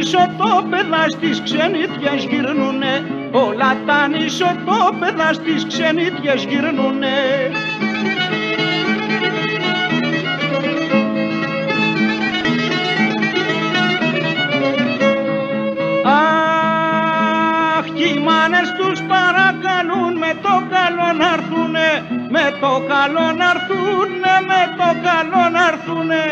νησοτόπεδα στις ξενίτιες γυρνούνε, όλα τα νησοτόπεδα στις ξενίτιες γυρνούνε. Αχ, κι οι μάνες τους παρακαλούν με το καλό να έρθουνε, με το καλό να έρθουνε, με το καλό να έρθουνε.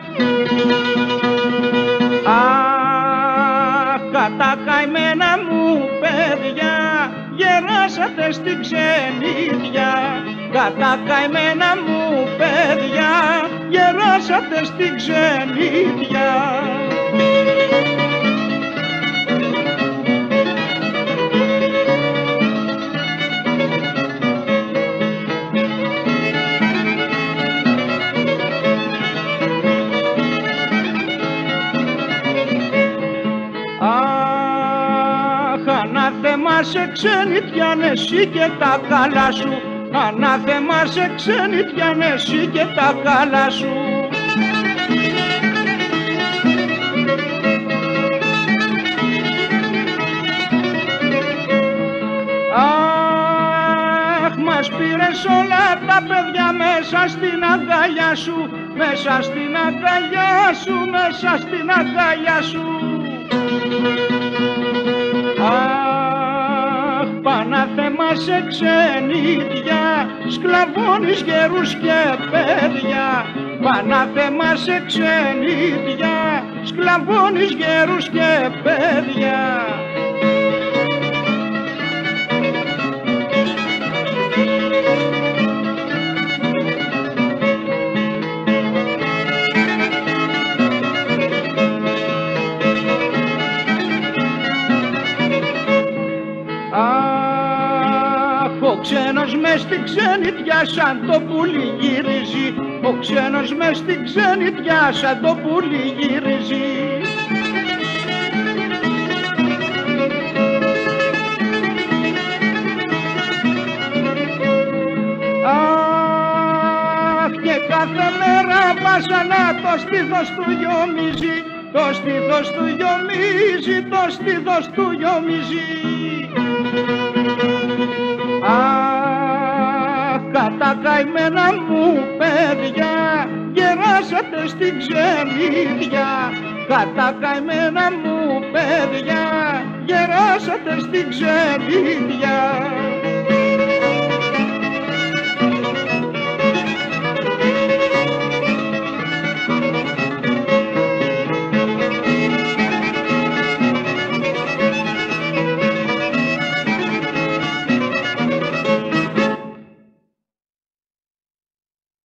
Αχ, κατά καημένα μου παιδιά, γεράσατε στην ξενίδια. Κατά καημένα μου παιδιά, γεράσατε στην ξενίδια. Ανάθεμα σε ξενιτιάν εσύ και τα καλά σου, ανάθεμα σε ξενιτιάν εσύ και τα καλά σου. Αχ, μας πήρες όλα τα παιδιά μέσα στην αγκαλιά σου, μέσα στην αγκαλιά σου, μέσα στην αγκαλιά σου. Αχ, Πανάθεμα σε ξενίδια, σκλαβώνεις γερούς και παιδιά. Πανάθεμα σε ξενίδια, σκλαβώνεις γερούς και παιδιά. Ο ξένος μες στην ξενιτιά σαν το πουλί γυρίζει, ο ξένος μες στην ξενιτιά σαν το πουλί γυρίζει. Αχ, και κάθε μέρα βάσανα το στήθος του γιομίζει, το στήθος του γιομίζει, το στήθος του γιομίζει. Αχ, κατά καημένα μου παιδιά, γεράσατε στην ξενίδια. Κατά καημένα μου παιδιά, γεράσατε στην ξενίδια.